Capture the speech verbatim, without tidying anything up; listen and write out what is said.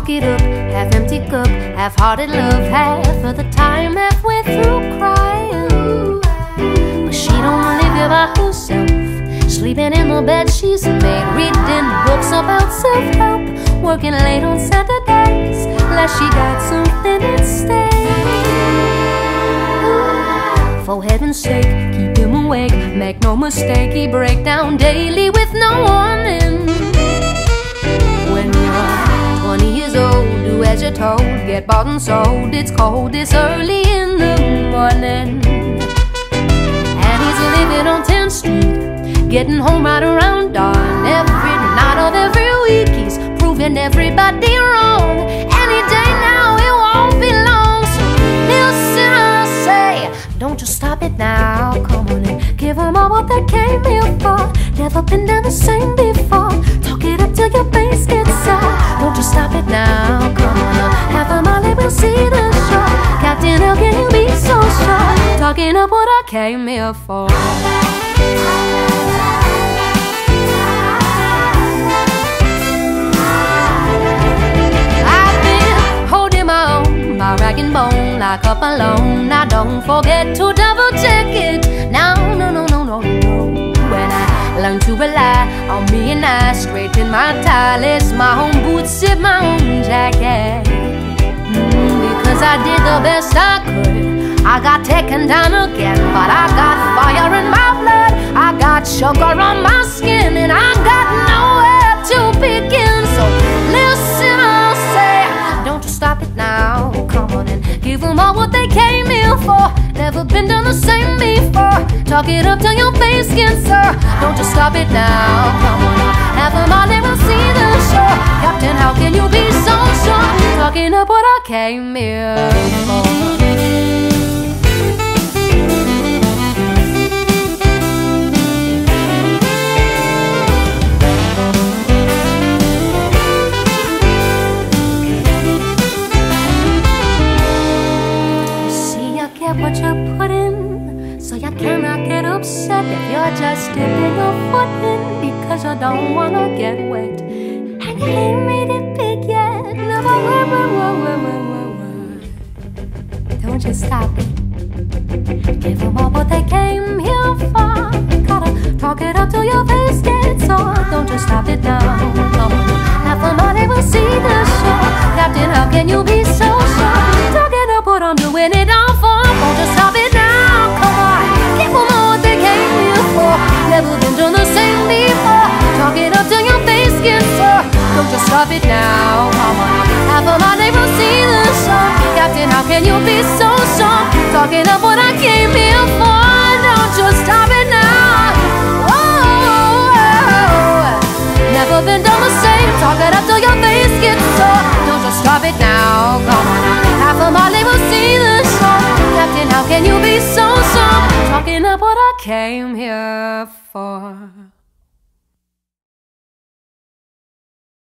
Talk it up, half-empty cup, half-hearted love, half of the time halfway through crying. But she don't live here by herself, sleeping in the bed she's made, reading books about self-help, working late on Saturdays, like she got something instead. For heaven's sake, keep him awake, make no mistake, he break down daily with no warning. When you're twenty years old, do as you're told, get bought and sold, it's cold, it's early in the morning. And he's living on tenth street, getting home right around dawn. Every night of every week he's proving everybody wrong. Any day now it won't be long, so listen, I say, don't just stop it now. Come on and give them all what they came here for. Never been done the same before. Talk it up till your face gets sore. Don't just stop it now. Come on up, half a mile and we'll see the shore. Captain, how can you be so sure? Talking up what I came here for. Rag and bone, like up alone. Now don't forget to double check it. Now, no, no, no, no, no. When I learn to rely on me and I straighten my tie, lace my own boots, zip my own jacket. Mm, because I did the best I could. I got taken down again, but I got fire in my blood. I got sugar on my skin, and I got nowhere to begin. So listen, I'll say, don't you stop it now. Come on and give them all what they came here for. Never been done the same before. Talk it up till your face gets sore. Don't just stop it now. Come on now, have them all and we'll see the shore. Captain, how can you be so sure? Talking up what I came here for. What you put in, so you cannot get upset if you're just dipping your foot in because you don't wanna get wet and you ain't made it big yet. No, whoa, whoa, whoa, whoa, whoa. Don't you stop it. Give them all what they came here for. Gotta talk it up till your face gets sore. Don't you stop it now. Come on, have fun, but they will see the show. Captain, how can you be so sure? Talking up what I'm doing it all for. Don't just stop it now, come on. Give them all what they came here for. Never been done the same before. Talk it up till your face gets sore. Don't just stop it now, come on. Half of my neighbors see the show. Captain, how can you be so sure? Talking up what I came here for. Don't just stop it now. Whoa, never been done the same. Talk it up till your face gets sore. Don't just stop it now, come on. Half of my neighbors see the show. Captain, how can you be so sure? Talking up what I came here for.